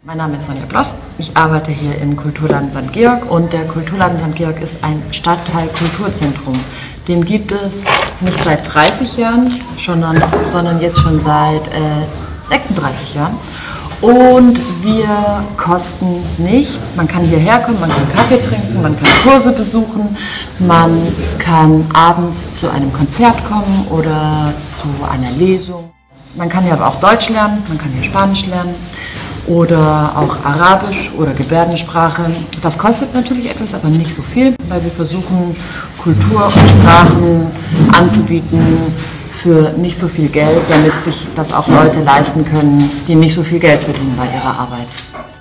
Mein Name ist Sonja Bloss. Ich arbeite hier im Kulturladen St. Georg und der Kulturladen St. Georg ist ein Stadtteil-Kulturzentrum. Den gibt es nicht seit 30 Jahren, sondern jetzt schon seit 36 Jahren. Und wir kosten nichts. Man kann hierher kommen, man kann Kaffee trinken, man kann Kurse besuchen, man kann abends zu einem Konzert kommen oder zu einer Lesung. Man kann hier aber auch Deutsch lernen, man kann hier Spanisch lernen oder auch Arabisch oder Gebärdensprache. Das kostet natürlich etwas, aber nicht so viel, weil wir versuchen, Kultur und Sprachen anzubieten für nicht so viel Geld, damit sich das auch Leute leisten können, die nicht so viel Geld verdienen bei ihrer Arbeit.